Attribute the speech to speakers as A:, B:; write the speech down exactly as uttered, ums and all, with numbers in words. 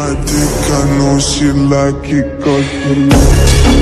A: my dick, I know she like it 'cause she